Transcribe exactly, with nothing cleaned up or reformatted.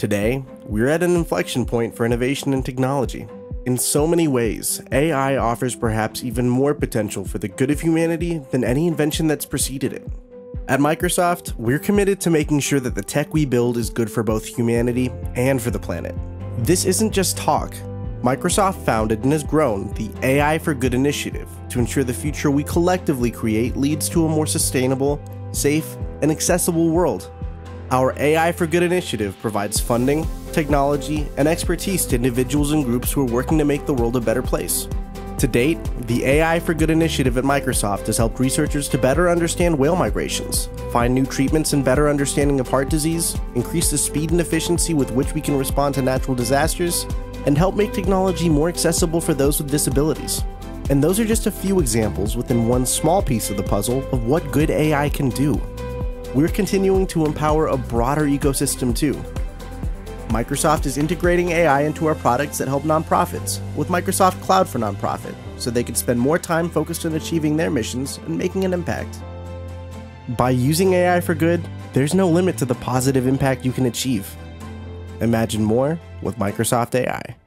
Today, we're at an inflection point for innovation and technology. In so many ways, A I offers perhaps even more potential for the good of humanity than any invention that's preceded it. At Microsoft, we're committed to making sure that the tech we build is good for both humanity and for the planet. This isn't just talk. Microsoft founded and has grown the A I for Good initiative to ensure the future we collectively create leads to a more sustainable, safe, and accessible world. Our A I for Good initiative provides funding, technology, and expertise to individuals and groups who are working to make the world a better place. To date, the A I for Good initiative at Microsoft has helped researchers to better understand whale migrations, find new treatments and better understanding of heart disease, increase the speed and efficiency with which we can respond to natural disasters, and help make technology more accessible for those with disabilities. And those are just a few examples within one small piece of the puzzle of what good A I can do. We're continuing to empower a broader ecosystem too. Microsoft is integrating A I into our products that help nonprofits with Microsoft Cloud for Nonprofit, so they can spend more time focused on achieving their missions and making an impact. By using A I for good, there's no limit to the positive impact you can achieve. Imagine more with Microsoft A I.